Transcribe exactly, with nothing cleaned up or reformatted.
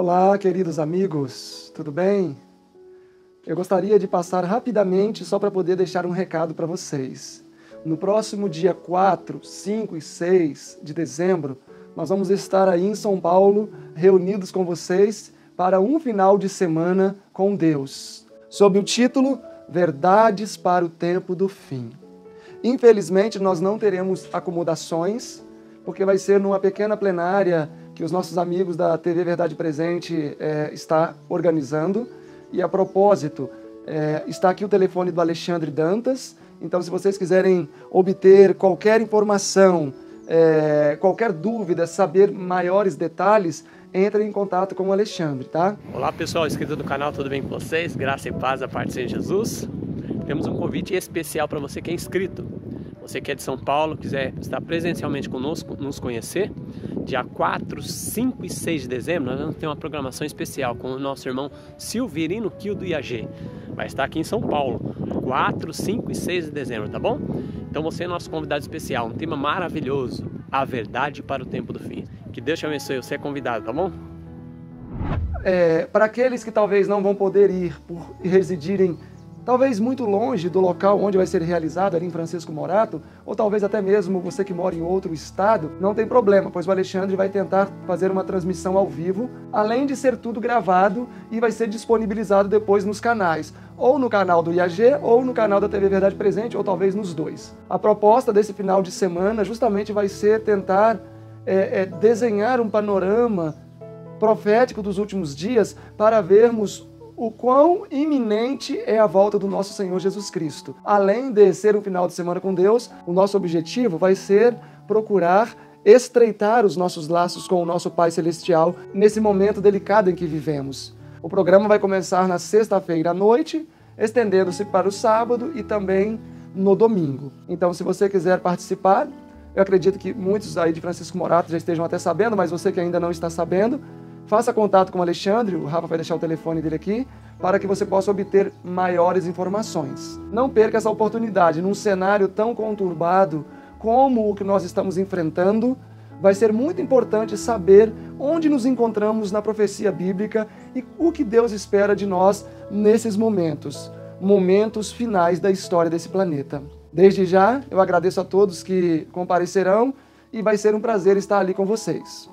Olá, queridos amigos, tudo bem? Eu gostaria de passar rapidamente só para poder deixar um recado para vocês. No próximo dia quatro, cinco e seis de dezembro, nós vamos estar aí em São Paulo, reunidos com vocês para um final de semana com Deus, sob o título Verdades para o Tempo do Fim. Infelizmente, nós não teremos acomodações, porque vai ser numa pequena plenária que os nossos amigos da T V Verdade Presente é, está organizando. E a propósito, é, está aqui o telefone do Alexandre Dantas. Então, se vocês quiserem obter qualquer informação, é, qualquer dúvida, saber maiores detalhes, entrem em contato com o Alexandre, tá? Olá pessoal, inscrito do canal, tudo bem com vocês? Graça e paz da parte do Senhor Jesus. Temos um convite especial para você que é inscrito. Você que é de São Paulo, quiser estar presencialmente conosco, nos conhecer, dia quatro, cinco e seis de dezembro, nós vamos ter uma programação especial com o nosso irmão Silvirino Kio do I A G. Vai estar aqui em São Paulo, quatro, cinco e seis de dezembro, tá bom? Então você é nosso convidado especial, um tema maravilhoso, a verdade para o tempo do fim. Que Deus te abençoe, você é convidado, tá bom? É, para aqueles que talvez não vão poder ir por residirem talvez muito longe do local onde vai ser realizado, ali em Francisco Morato, ou talvez até mesmo você que mora em outro estado, não tem problema, pois o Alexandre vai tentar fazer uma transmissão ao vivo, além de ser tudo gravado e vai ser disponibilizado depois nos canais, ou no canal do I A G, ou no canal da T V Verdade Presente, ou talvez nos dois. A proposta desse final de semana justamente vai ser tentar é, é, desenhar um panorama profético dos últimos dias para vermos o quão iminente é a volta do nosso Senhor Jesus Cristo. Além de ser um final de semana com Deus, o nosso objetivo vai ser procurar estreitar os nossos laços com o nosso Pai Celestial nesse momento delicado em que vivemos. O programa vai começar na sexta-feira à noite, estendendo-se para o sábado e também no domingo. Então, se você quiser participar, eu acredito que muitos aí de Francisco Morato já estejam até sabendo, mas você que ainda não está sabendo, faça contato com o Alexandre, o Rafa vai deixar o telefone dele aqui, para que você possa obter maiores informações. Não perca essa oportunidade. Num cenário tão conturbado como o que nós estamos enfrentando, vai ser muito importante saber onde nos encontramos na profecia bíblica e o que Deus espera de nós nesses momentos, momentos finais da história desse planeta. Desde já, eu agradeço a todos que comparecerão e vai ser um prazer estar ali com vocês.